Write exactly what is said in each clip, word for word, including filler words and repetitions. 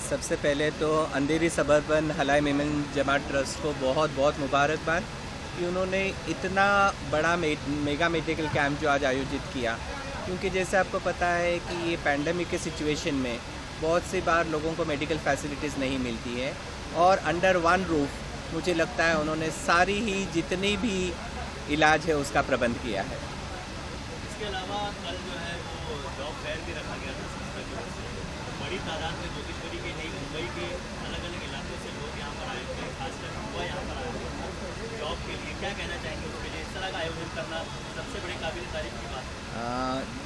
सबसे पहले तो अंधेरी सबर्बन हलाई मेमन जमात ट्रस्ट को बहुत बहुत मुबारकबाद कि उन्होंने इतना बड़ा मे, मेगा मेडिकल कैंप जो आज आयोजित किया, क्योंकि जैसे आपको पता है कि ये पैंडमिक के सिचुएशन में बहुत सी बार लोगों को मेडिकल फैसिलिटीज़ नहीं मिलती है और अंडर वन रूफ मुझे लगता है उन्होंने सारी ही जितनी भी इलाज है उसका प्रबंध किया है। इसके अलावा कल जो है वो जॉब फेयर भी रखा गया था संस्था की ओर से। बड़ी तादाद में ज्योतिश्वरी के नहीं मुंबई के अलग अलग इलाकों से लोग यहाँ पर आए थे, खासकर युवा यहाँ पर आए थे जॉब के लिए। क्या कहना चाहेंगे उसके लिए? इस तरह का आयोजन करना सबसे बड़ी काबिल तारीफ की बात है।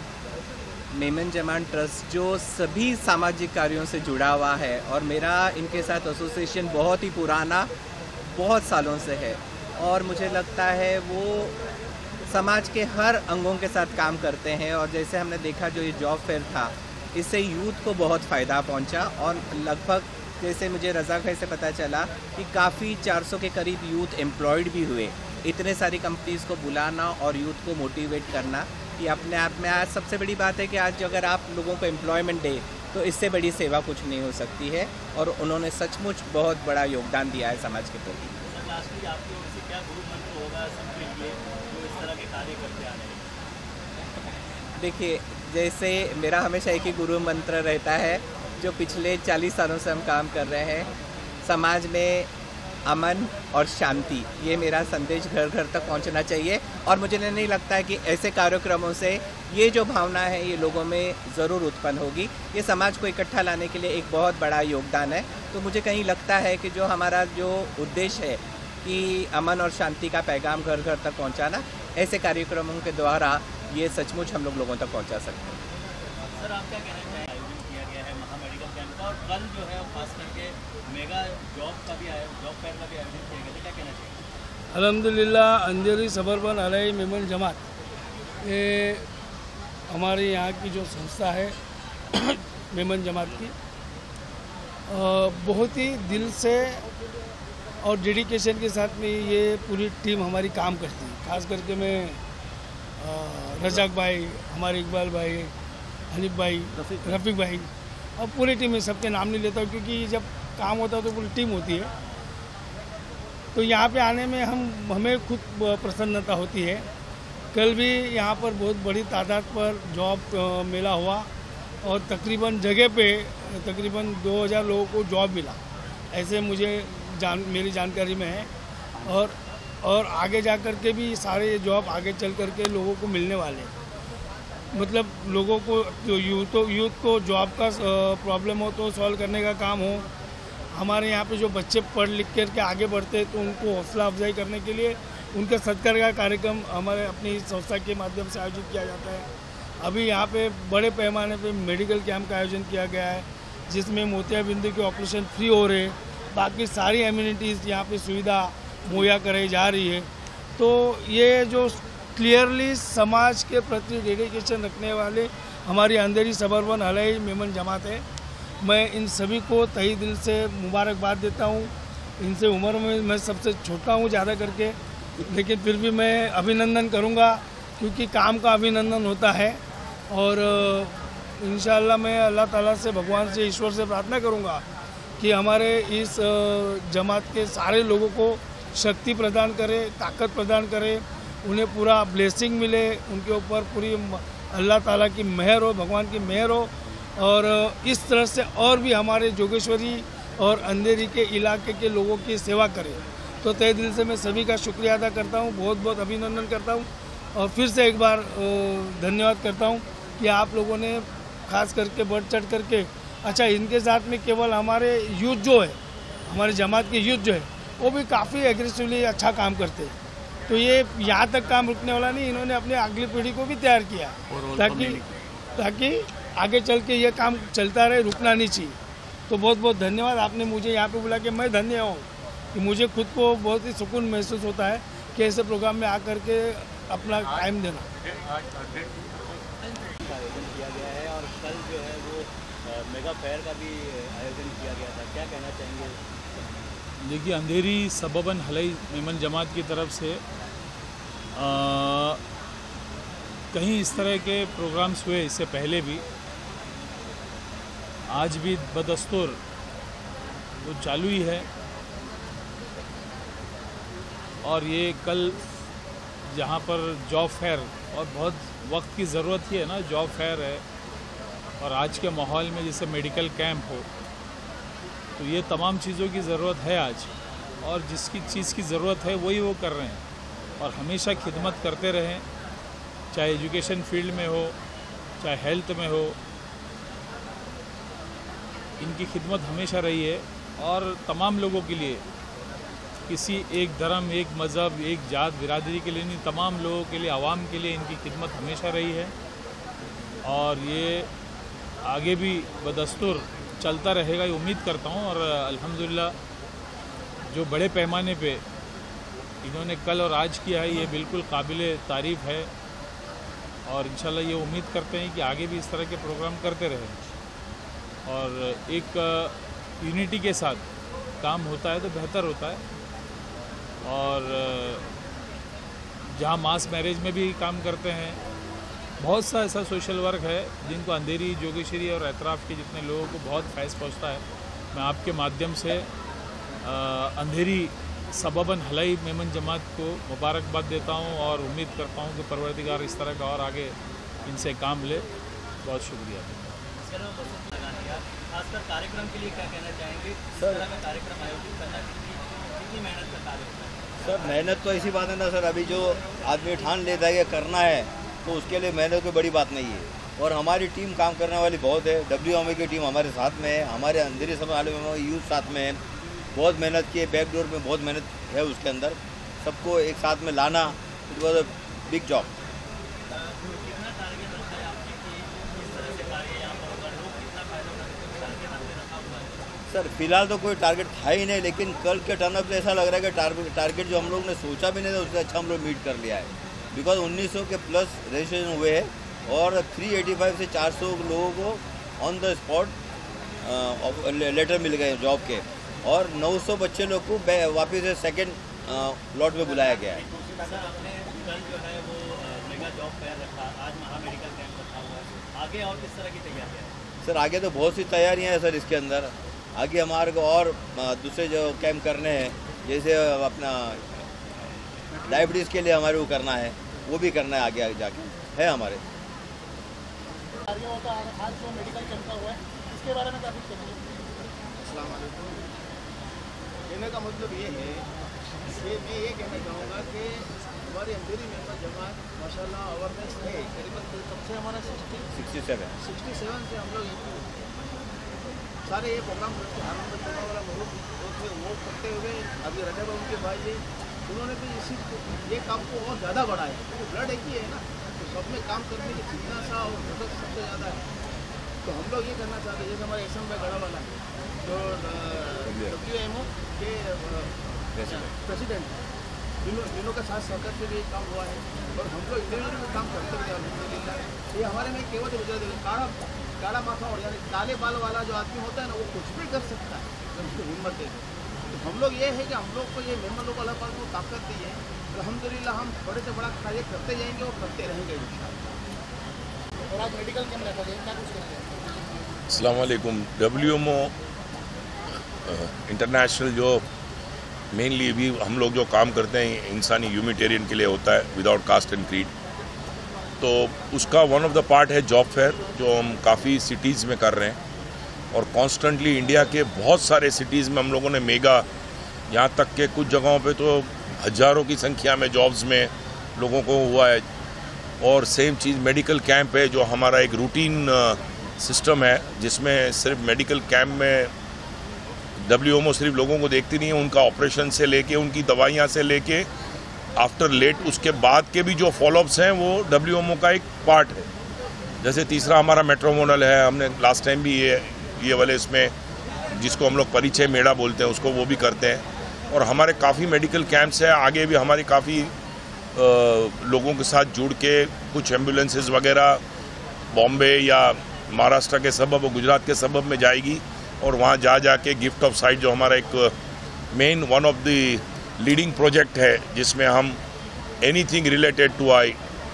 मेमन जमात ट्रस्ट जो सभी सामाजिक कार्यों से जुड़ा हुआ है और मेरा इनके साथ एसोसिएशन बहुत ही पुराना, बहुत सालों से है और मुझे लगता है वो समाज के हर अंगों के साथ काम करते हैं। और जैसे हमने देखा जो ये जॉब फेयर था, इससे यूथ को बहुत फ़ायदा पहुंचा और लगभग जैसे मुझे रज़ा भाई से पता चला कि काफ़ी चार सौ के करीब यूथ एम्प्लॉयड भी हुए। इतने सारी कंपनीज़ को बुलाना और यूथ को मोटिवेट करना, ये अपने आप में आज सबसे बड़ी बात है कि आज अगर आप लोगों को एम्प्लॉयमेंट दे तो इससे बड़ी सेवा कुछ नहीं हो सकती है और उन्होंने सचमुच बहुत बड़ा योगदान दिया है समाज के प्रति। लास्टली आपकी ओर से क्या गुरु मंत्र होगा सबके लिए जो इस तरह के कार्य करते आ रहे हैं? देखिए, जैसे मेरा हमेशा एक ही गुरु मंत्र रहता है जो पिछले चालीस सालों से हम काम कर रहे हैं, समाज में अमन और शांति, ये मेरा संदेश घर घर तक पहुंचना चाहिए। और मुझे नहीं लगता है कि ऐसे कार्यक्रमों से ये जो भावना है ये लोगों में ज़रूर उत्पन्न होगी। ये समाज को इकट्ठा लाने के लिए एक बहुत बड़ा योगदान है। तो मुझे कहीं लगता है कि जो हमारा जो उद्देश्य है कि अमन और शांति का पैगाम घर घर तक पहुंचाना, ऐसे कार्यक्रमों के द्वारा ये सचमुच हम लोग लोगों तक पहुंचा सकते हैं। सर, आप क्या कहना चाहेंगे? आयोजन किया गया है महा मेडिकल कैंप का और कल जो है खास करके मेगा जॉब का भी जॉब फेयर का भी आयोजन किया गया, क्या कहना चाहिए? अल्हम्दुलिल्लाह, अंधेरी सबर्बन हलाई मेमन जमात ये हमारे यहाँ की जो संस्था है मेमन जमात की, बहुत ही दिल से और डेडिकेशन के साथ में ये पूरी टीम हमारी काम करती है। खास करके मैं रजाक भाई, हमारे इकबाल भाई, हनीफ भाई, रफ़ीक भाई और पूरी टीम में सबके नाम नहीं लेता हूँ क्योंकि जब काम होता है तो पूरी टीम होती है। तो यहाँ पे आने में हम हमें खुद प्रसन्नता होती है। कल भी यहाँ पर बहुत बड़ी तादाद पर जॉब मेला हुआ और तकरीबन जगह पे तकरीबन दो हज़ार लोगों को जॉब मिला, ऐसे मुझे जान मेरी जानकारी में है। और और आगे जा कर के भी सारे जॉब आगे चल कर के लोगों को मिलने वाले हैं। मतलब लोगों को जो यूथ यूथ को जॉब का प्रॉब्लम हो तो सॉल्व करने का काम हो। हमारे यहाँ पे जो बच्चे पढ़ लिख कर के आगे बढ़ते हैं तो उनको हौसला अफजाई करने के लिए उनके सत्कार का कार्यक्रम हमारे अपनी संस्था के माध्यम से आयोजित किया जाता है। अभी यहाँ पे बड़े पैमाने पे मेडिकल कैंप का आयोजन किया गया है जिसमें मोतियाबिंद के ऑपरेशन फ्री हो रहे हैं, बाकी सारी एम्यूनिटीज़ यहाँ पे सुविधा मुहैया कराई जा रही है। तो ये जो क्लियरली समाज के प्रति डेडिकेशन रखने वाले हमारी अंधेरी सबर्बन हलाई मेमन जमात है। मैं इन सभी को तहे दिल से मुबारकबाद देता हूँ। इनसे उम्र में मैं सबसे छोटा हूँ ज़्यादा करके, लेकिन फिर भी मैं अभिनंदन करूँगा क्योंकि काम का अभिनंदन होता है। और इंशाअल्लाह मैं अल्लाह ताला से, भगवान से, ईश्वर से प्रार्थना करूँगा कि हमारे इस जमात के सारे लोगों को शक्ति प्रदान करे, ताकत प्रदान करे, उन्हें पूरा ब्लेसिंग मिले, उनके ऊपर पूरी अल्लाह ताला की मेहर हो, भगवान की मेहर हो। और इस तरह से और भी हमारे जोगेश्वरी और अंधेरी के इलाके के लोगों की सेवा करें। तो तहे दिल से मैं सभी का शुक्रिया अदा करता हूँ, बहुत बहुत अभिनंदन करता हूँ और फिर से एक बार धन्यवाद करता हूँ कि आप लोगों ने खास करके बढ़ चढ़ करके, अच्छा इनके साथ में केवल हमारे यूथ जो है, हमारे जमात के यूथ जो है वो भी काफ़ी एग्रेसिवली अच्छा काम करते हैं। तो ये यहाँ तक काम रुकने वाला नहीं, इन्होंने अपने अगली पीढ़ी को भी तैयार किया ताकि ताकि आगे चल के ये काम चलता रहे, रुकना नहीं चाहिए। तो बहुत बहुत धन्यवाद, आपने मुझे यहाँ पे बुला के मैं धन्य हूँ कि मुझे खुद को बहुत ही सुकून महसूस होता है कि ऐसे प्रोग्राम में आकर के अपना टाइम देना। आयोजन किया गया है और कल जो है वो मेगा फेयर का भी आयोजन किया गया था, क्या कहना चाहेंगे? देखिए, अंधेरी सबर्बन हलाई मेमन जमात की तरफ से आ, कहीं इस तरह के प्रोग्राम्स हुए इससे पहले भी। आज भी बदस्तूर वो चालू ही है। और ये कल जहाँ पर जॉब फेयर, और बहुत वक्त की ज़रूरत ही है ना, जॉब फेयर है और आज के माहौल में जैसे मेडिकल कैंप हो, तो ये तमाम चीज़ों की ज़रूरत है आज, और जिसकी चीज़ की ज़रूरत है वही वो कर रहे हैं और हमेशा खिदमत करते रहें, चाहे एजुकेशन फील्ड में हो, चाहे हेल्थ में हो, इनकी खिदमत हमेशा रही है। और तमाम लोगों के लिए, किसी एक धर्म, एक मज़हब, एक जात बिरादरी के लिए नहीं, तमाम लोगों के लिए, आवाम के लिए इनकी खिदमत हमेशा रही है और ये आगे भी बदस्तूर चलता रहेगा, ये उम्मीद करता हूँ। और अल्हम्दुलिल्लाह जो बड़े पैमाने पे इन्होंने कल और आज किया है, ये बिल्कुल काबिल तारीफ़ है और इंशाल्लाह ये उम्मीद करते हैं कि आगे भी इस तरह के प्रोग्राम करते रहें और एक यूनिटी के साथ काम होता है तो बेहतर होता है। और जहाँ मास मैरिज में भी काम करते हैं, बहुत सा ऐसा सोशल वर्क है जिनको अंधेरी, जोगेश्वरी और एतराफ़ के जितने लोगों को बहुत फैज़ पहुँचता है। मैं आपके माध्यम से आ, अंधेरी सबबन हलाई मेमन जमात को मुबारकबाद देता हूँ और उम्मीद करता हूँ कि परवरदिगार इस तरह का और आगे इनसे काम ले। बहुत शुक्रिया। खासकर कार्यक्रम के लिए क्या कहना चाहेंगे? इस तरह का कार्यक्रम आयोजित करना कितनी कितनी मेहनत का कार्य होता है? सर मेहनत तो ऐसी बात है ना सर, अभी जो आदमी ठान लेता है कि करना है तो उसके लिए मेहनत कोई बड़ी बात नहीं है। और हमारी टीम काम करने वाली बहुत है, डब्ल्यू एम ए की टीम हमारे साथ में है, हमारे अंधेरी सब वाले यूथ साथ में है, बहुत मेहनत की है, बैकडोर में बहुत मेहनत है उसके अंदर, सबको एक साथ में लाना, it was a big job. कितना टारगेट रखा है आपने कि इस तरह से कार्य यहाँ पर होगा, लोग कितना फायदा टारगेट आपने रखा हुआ है? सर फिलहाल तो कोई टारगेट था ही नहीं, लेकिन कल के टर्नअप से ऐसा लग रहा है कि टारगेट टारगेट जो हम लोग ने सोचा भी नहीं था उससे अच्छा हम लोग मीट कर लिया है। बिकॉज उन्नीस सौ के प्लस रजिस्ट्रेशन हुए हैं और तीन सौ पचासी से चार सौ लोगों को ऑन द स्पॉट लेटर मिल गए जॉब के और नौ सौ बच्चे लोग को वापस से सेकेंड लॉट में बुलाया गया है। सर आपने कल जो है वो मेगा जॉब फेयर रखा, आज महा मेडिकल कैंप रखा हुआ है, आगे और किस तरह की तैयारियाँ हैं? सर आगे तो बहुत सी तैयारियां हैं सर इसके अंदर, आगे हमारे को और दूसरे जो कैंप करने हैं, जैसे अपना डायबिटीज़ के लिए हमारे को करना है, वो भी करना है आगे आगे जाके है हमारे। आज जो मेडिकल कैंप का हुआ है इसके बारे में क्या कुछ कहेंगे? अस्सलाम वालेकुम। कहने का मतलब ये है कि मैं ये कहना चाहूँगा कि हमारी अंधेरी मेंबर जमात माशाल्लाह अवेयरनेस है, करीबन कब से हमारा sixty sixty seven sixty seven से हम लोग सारे ये प्रोग्राम करते हैं। आनंद चला वाला बहुत थे वो करते हुए अभी रजा बाबू के भाई है, उन्होंने भी इसी ये काम को और ज़्यादा बढ़ाया। तो ब्लड एक ही है ना, तो सब में काम करने की जिज्ञासा और मदद सबसे ज़्यादा है। तो हम लोग ये करना चाहते हैं, जैसे हमारे एस एम भाई गढ़ा वाला है जो डब्ल्यू एम ओ के प्रेसिडेंट, जिन्हों जिन्हों का साथ सहकार से भी काम हुआ है और हम लोग इंडिविजुअली में काम करते हैं अल्हम्दुलिल्लाह। ये हमारे में केवल गुजरात काढ़ा काढ़ा माथा और यानी काले बाल वाला जो आदमी होता है ना, वो कुछ भी कर सकता है जब उसको हिम्मत दे। तो हम लोग ये है कि हम लोग को ये मेम्बर लोग अल्लाह पाक को ताकत दी है, तो अल्हम्दुलिल्लाह हम बड़े से बड़ा कार्य करते जाएंगे और करते रहेंगे इंशाअल्लाह। और आज मेडिकल कैंप रखा गया, क्या कुछ करेंगे? अस्सलाम वालेकुम। डब्ल्यू एम ओ इंटरनेशनल जो मेनली भी हम लोग जो काम करते हैं इंसानी ह्यूमैनिटेरियन के लिए होता है विदाउट कास्ट एंड क्रीड, तो उसका वन ऑफ द पार्ट है जॉब फेयर जो हम काफ़ी सिटीज़ में कर रहे हैं और कॉन्स्टेंटली इंडिया के बहुत सारे सिटीज़ में हम लोगों ने मेगा, यहाँ तक के कुछ जगहों पे तो हज़ारों की संख्या में जॉब्स में लोगों को हुआ है। और सेम चीज़ मेडिकल कैंप है जो हमारा एक रूटीन सिस्टम है जिसमें सिर्फ मेडिकल कैंप में डब्ल्यू एम ओ सिर्फ लोगों को देखती नहीं है, उनका ऑपरेशन से लेके उनकी दवाइयाँ से लेके आफ्टर लेट उसके बाद के भी जो फॉलोअप्स हैं वो डब्ल्यू एम ओ का एक पार्ट है। जैसे तीसरा हमारा मेट्रो मॉडल है, हमने लास्ट टाइम भी ये ये वाले इसमें जिसको हम लोग परिचय मेला बोलते हैं उसको वो भी करते हैं। और हमारे काफ़ी मेडिकल कैंप्स हैं, आगे भी हमारी काफ़ी लोगों के साथ जुड़ के कुछ एम्बुलेंसेस वगैरह बॉम्बे या महाराष्ट्र के सबब और गुजरात के सबब में जाएगी और वहाँ जा जा के गिफ्ट ऑफ साइट जो हमारा एक main one of the leading project है जिसमें हम anything related to eye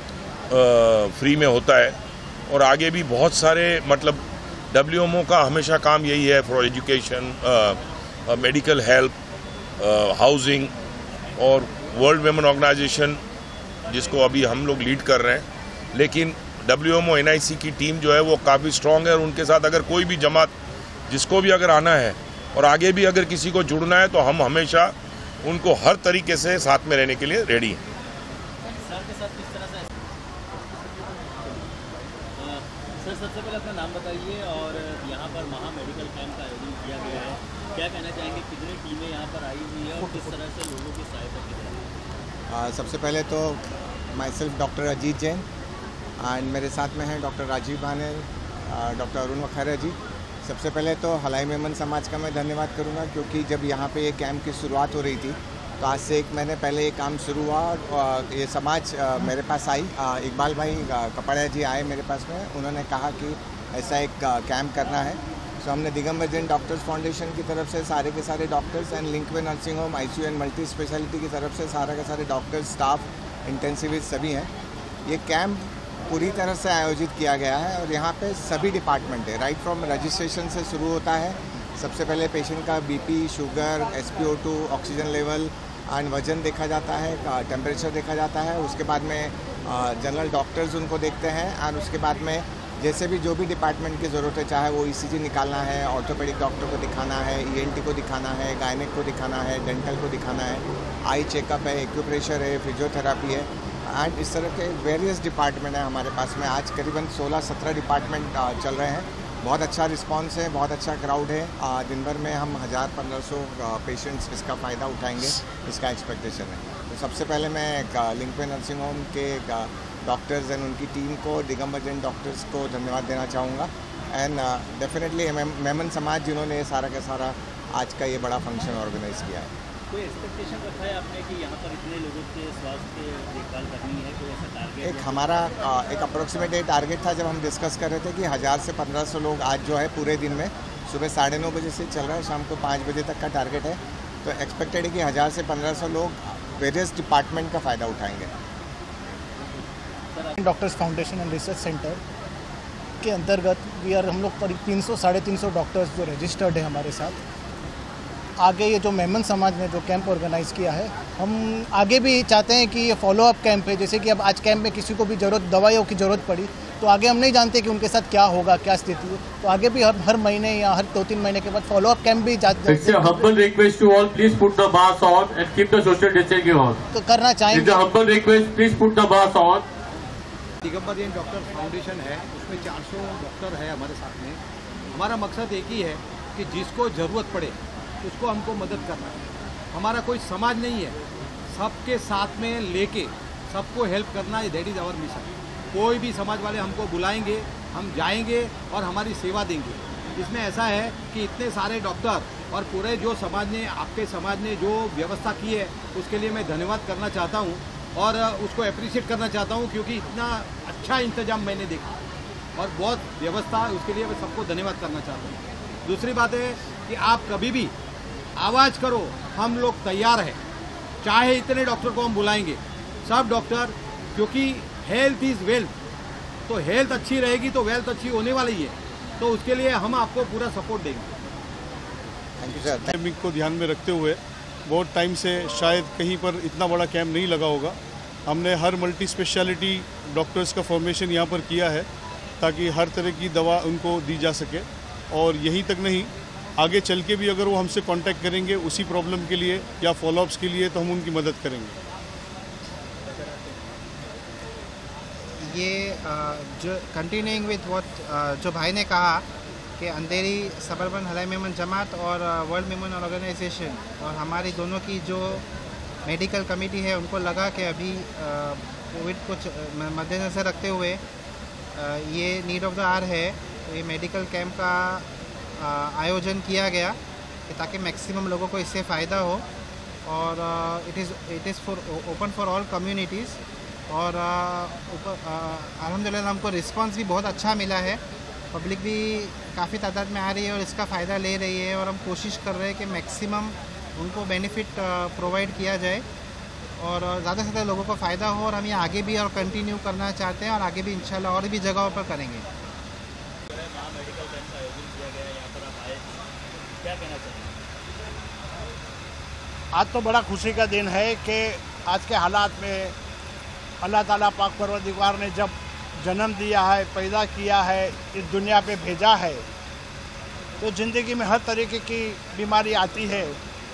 free में होता है। और आगे भी बहुत सारे मतलब डब्ल्यू एम ओ का हमेशा काम यही है for education, medical help, housing और वर्ल्ड वेमन ऑर्गेनाइजेशन जिसको अभी हम लोग लीड कर रहे हैं। लेकिन W M O N I C की टीम जो है वो काफ़ी स्ट्रॉन्ग है और उनके साथ अगर कोई भी जमात जिसको भी अगर आना है और आगे भी अगर किसी को जुड़ना है तो हम हमेशा उनको हर तरीके से साथ में रहने के लिए रेडी हैं। सर, सबसे पहले अपना नाम बताइए और यहाँ पर महा मेडिकल कैंप का आयोजन किया गया है, क्या कहना चाहेंगे, कितनी टीमें यहाँ पर आई हुई है और किस तरह से लोगों की सहायता की जा रही है? सबसे पहले तो myself doctor Ajit Jain and मेरे साथ में हैं डॉक्टर राजीव बानेल, डॉक्टर अरुण वखारिया जी। सबसे पहले तो हलाई मेमन समाज का मैं धन्यवाद करूँगा क्योंकि जब यहाँ पे ये कैंप की शुरुआत हो रही थी तो आज से एक महीने पहले ये काम शुरू हुआ और ये समाज मेरे पास आई। इकबाल भाई कपड़िया जी आए मेरे पास में, उन्होंने कहा कि ऐसा एक कैंप करना है। तो हमने दिगंबर जैन डॉक्टर्स फाउंडेशन की तरफ से सारे के सारे doctors and Linkway nursing home, I C U and multi specialty की तरफ से सारे के सारे डॉक्टर्स, स्टाफ, इंटेंसिविस्ट सभी हैं। ये कैंप पूरी तरह से आयोजित किया गया है और यहाँ पे सभी डिपार्टमेंट है, राइट फ्रॉम रजिस्ट्रेशन से शुरू होता है। सबसे पहले पेशेंट का BP, sugar, S P O two, oxygen level and वजन देखा जाता है, टेम्परेचर देखा जाता है। उसके बाद में जनरल डॉक्टर्स उनको देखते हैं और उसके बाद में जैसे भी जो भी डिपार्टमेंट की ज़रूरत है, चाहे वो ई सी जी निकालना है, ऑर्थोपेडिक डॉक्टर को दिखाना है, ई एन टी को दिखाना है, गायनेक को दिखाना है, डेंटल को दिखाना है, आई चेकअप है, एक्यूप्रेशर है, फिजियोथेरापी है एंड इस तरह के वेरियस डिपार्टमेंट है हमारे पास में। आज करीबन सोलह सत्रह डिपार्टमेंट चल रहे हैं। बहुत अच्छा रिस्पांस है, बहुत अच्छा क्राउड है। दिन भर में हम हज़ार पंद्रह सौ पेशेंट्स इसका फ़ायदा उठाएंगे, इसका एक्सपेक्टेशन है। तो सबसे पहले मैं लिंकवे नर्सिंग होम के डॉक्टर्स एंड उनकी टीम को, दिगंबर जैन डॉक्टर्स को धन्यवाद देना चाहूँगा एंड डेफिनेटली मेमन समाज जिन्होंने ये सारा का सारा आज का ये बड़ा फंक्शन ऑर्गेनाइज किया है। कोई एक्सपेक्टेशन रखा है आपने कि यहाँ पर इतने लोगों के स्वास्थ्य देखभाल करनी है, कोई ऐसा टारगेट? एक हमारा एक अप्रोक्सीमेट टारगेट था जब हम डिस्कस कर रहे थे कि हज़ार से पंद्रह सौ लोग आज जो है पूरे दिन में सुबह साढ़े नौ बजे से चल रहा है, शाम को पाँच बजे तक का टारगेट है। तो एक्सपेक्टेड है कि हज़ार से पंद्रह सौ लोग वेरियस डिपार्टमेंट का फ़ायदा उठाएंगे। Doctors foundation and research centre के अंतर्गत वी आर हम लोग करीब तीन सौ साढ़े तीन सौ डॉक्टर्स जो रजिस्टर्ड है हमारे साथ। आगे ये जो मेमन समाज ने जो कैंप ऑर्गेनाइज़ किया है, हम आगे भी चाहते हैं कि ये फॉलो अप कैंप है। जैसे कि अब आज कैंप में किसी को भी ज़रूरत दवाइयों की ज़रूरत पड़ी तो आगे हम नहीं जानते कि उनके साथ क्या होगा, क्या स्थिति है, तो आगे भी हर हर महीने या हर दो तीन महीने के बाद फॉलो अप कैंप भी जाते हैं। तो करना चाहेंगे। दिगंबर जैन डॉक्टर्स फाउंडेशन है, उसमें चार सौ डॉक्टर है हमारे साथ में। हमारा मकसद एक ही है कि जिसको ज़रूरत पड़े उसको हमको मदद करना है। हमारा कोई समाज नहीं है, सबके साथ में लेके सबको हेल्प करना है, दैट इज़ आवर मिशन। कोई भी समाज वाले हमको बुलाएंगे, हम जाएंगे और हमारी सेवा देंगे। इसमें ऐसा है कि इतने सारे डॉक्टर और पूरे जो समाज ने, आपके समाज ने जो व्यवस्था की है उसके लिए मैं धन्यवाद करना चाहता हूँ और उसको अप्रिशिएट करना चाहता हूँ क्योंकि इतना अच्छा इंतजाम मैंने देखा और बहुत व्यवस्था, उसके लिए मैं सबको धन्यवाद करना चाहता हूँ। दूसरी बात है कि आप कभी भी आवाज़ करो, हम लोग तैयार हैं। चाहे इतने डॉक्टर को हम बुलाएंगे, सब डॉक्टर, क्योंकि हेल्थ इज़ वेल्थ, तो हेल्थ अच्छी रहेगी तो वेल्थ अच्छी होने वाली है, तो उसके लिए हम आपको पूरा सपोर्ट देंगे। Thank you sir. पैंडेमिक को ध्यान में रखते हुए बहुत टाइम से शायद कहीं पर इतना बड़ा कैंप नहीं लगा होगा। हमने हर मल्टी स्पेशलिटी डॉक्टर्स का फॉर्मेशन यहाँ पर किया है ताकि हर तरह की दवा उनको दी जा सके और यहीं तक नहीं, आगे चल के भी अगर वो हमसे कांटेक्ट करेंगे उसी प्रॉब्लम के लिए या फॉलोअप्स के लिए तो हम उनकी मदद करेंगे। ये जो कंटिन्यूइंग विथ व्हाट जो भाई ने कहा कि अंधेरी सबर्बन हलाई मेमन जमात और वर्ल्ड मेमन ऑर्गेनाइजेशन और हमारी दोनों की जो मेडिकल कमेटी है उनको लगा कि अभी कोविड को मद्देनज़र रखते हुए ये नीड ऑफ द आवर है, तो ये मेडिकल कैंप का आयोजन किया गया कि ताकि मैक्सिमम लोगों को इससे फ़ायदा हो और it is it is for open for all communities और अल्हम्दुलिल्लाह हमको रिस्पांस भी बहुत अच्छा मिला है। पब्लिक भी काफ़ी तादाद में आ रही है और इसका फ़ायदा ले रही है और हम कोशिश कर रहे हैं कि मैक्सिमम उनको बेनिफिट प्रोवाइड किया जाए और ज़्यादा से ज़्यादा लोगों को फ़ायदा हो और हम ये आगे भी और कंटिन्यू करना चाहते हैं और आगे भी इंशाल्लाह और भी जगहों पर करेंगे। मेडिकल कैंप का आयोजन किया गया, यहाँ पर आप आए, क्या कहना चाहेंगे? आज तो बड़ा खुशी का दिन है कि आज के हालात में अल्लाह ताला पाक परवरदिगार ने जब जन्म दिया है, पैदा किया है, इस दुनिया पे भेजा है, तो ज़िंदगी में हर तरीके की बीमारी आती है।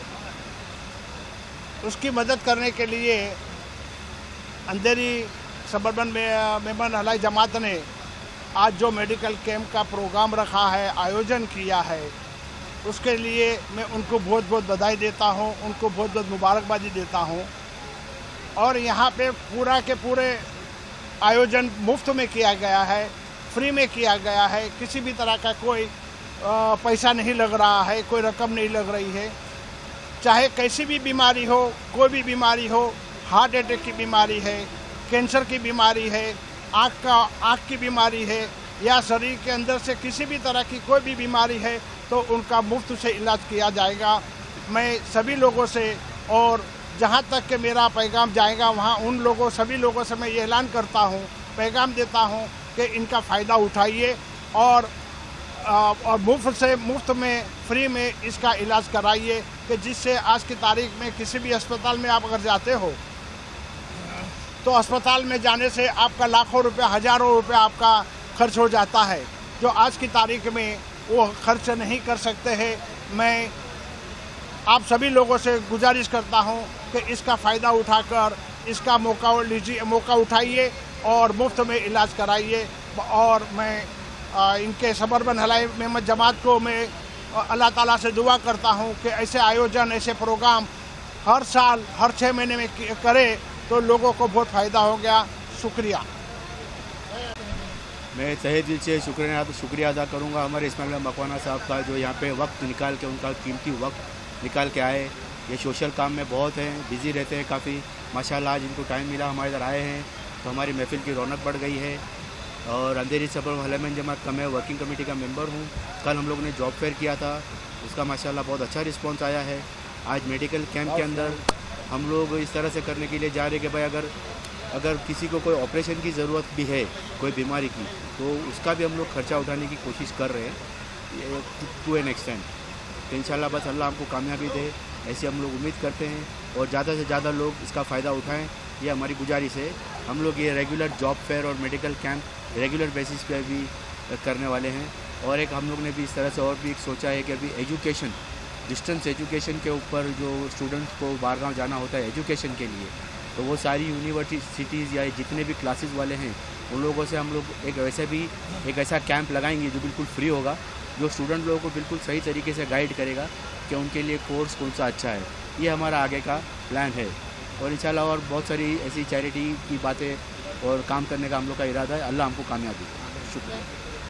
उसकी मदद करने के लिए अंधेरी सबर्बन में मेमन हलाई जमात ने आज जो मेडिकल कैंप का प्रोग्राम रखा है, आयोजन किया है, उसके लिए मैं उनको बहुत बहुत बधाई देता हूं, उनको बहुत बहुत मुबारकबादी देता हूं। और यहाँ पे पूरा के पूरे आयोजन मुफ्त में किया गया है, फ्री में किया गया है, किसी भी तरह का कोई आ, पैसा नहीं लग रहा है, कोई रकम नहीं लग रही है। चाहे कैसी भी बीमारी हो, कोई भी बीमारी हो, हार्ट अटैक की बीमारी है, कैंसर की बीमारी है, आँख का आँख की बीमारी है, या शरीर के अंदर से किसी भी तरह की कोई भी बीमारी है, तो उनका मुफ्त से इलाज किया जाएगा। मैं सभी लोगों से, और जहाँ तक कि मेरा पैगाम जाएगा वहाँ उन लोगों सभी लोगों से मैं ये ऐलान करता हूँ, पैगाम देता हूँ कि इनका फ़ायदा उठाइए और और मुफ्त से मुफ्त में फ्री में इसका इलाज कराइए, कि जिससे आज की तारीख में किसी भी अस्पताल में आप अगर जाते हो तो अस्पताल में जाने से आपका लाखों रुपए, हज़ारों रुपए आपका खर्च हो जाता है, जो आज की तारीख में वो खर्च नहीं कर सकते हैं। मैं आप सभी लोगों से गुजारिश करता हूं कि इसका फ़ायदा उठाकर इसका मौका लीजिए, मौका उठाइए और मुफ्त में इलाज कराइए। और मैं आ, इनके सबर्बन हलाई मेमन जमात को मैं अल्लाह ताला से दुआ करता हूं कि ऐसे आयोजन, ऐसे प्रोग्राम हर साल, हर छः महीने में करे तो लोगों को बहुत फ़ायदा हो गया। शुक्रिया। मैं तहे दिल से शुक्रिया शुक्रिया अदा करूंगा हमारे इस्माइल मकवाना साहब का, जो यहाँ पे वक्त निकाल के, उनका कीमती वक्त निकाल के आए। ये सोशल काम में बहुत हैं, बिज़ी रहते हैं काफ़ी। माशाल्लाह आज इनको टाइम मिला, हमारे इधर आए हैं तो हमारी महफिल की रौनक बढ़ गई है। और अंधेरी सबर्बन हलाई मेमन जमात का मैं वर्किंग कमेटी का मेंबर हूँ। कल हम लोगों ने जॉब फेयर किया था, उसका माशाल्लाह बहुत अच्छा रिस्पॉन्स आया है। आज मेडिकल कैंप के अंदर हम लोग इस तरह से करने के लिए जा रहे हैं कि भाई अगर अगर किसी को कोई ऑपरेशन की ज़रूरत भी है, कोई बीमारी की, तो उसका भी हम लोग खर्चा उठाने की कोशिश कर रहे हैं टू एन एक्सटेंट। तो इंशाल्लाह बस अल्लाह हमको कामयाबी दे, ऐसी हम लोग उम्मीद करते हैं और ज़्यादा से ज़्यादा लोग इसका फ़ायदा उठाएं, ये हमारी गुजारिश है। हम लोग ये रेगुलर जॉब फेयर और मेडिकल कैंप रेगुलर बेसिस पे भी करने वाले हैं। और एक हम लोग ने भी इस तरह से और भी एक सोचा है कि अभी एजुकेशन, डिस्टेंस एजुकेशन के ऊपर जो स्टूडेंट्स को बाहर गाँव जाना होता है एजुकेशन के लिए, तो वो सारी यूनिवर्सिटीज़ या जितने भी क्लासेस वाले हैं उन लोगों से हम लोग एक वैसे भी एक ऐसा कैंप लगाएंगे जो बिल्कुल फ्री होगा, जो स्टूडेंट लोगों को बिल्कुल सही तरीके से गाइड करेगा कि उनके लिए कोर्स कौन सा अच्छा है। ये हमारा आगे का प्लान है और इंशाल्लाह और बहुत सारी ऐसी चैरिटी की बातें और काम करने का हम लोग का इरादा है। अल्लाह हमको कामयाबी दे। शुक्रिया।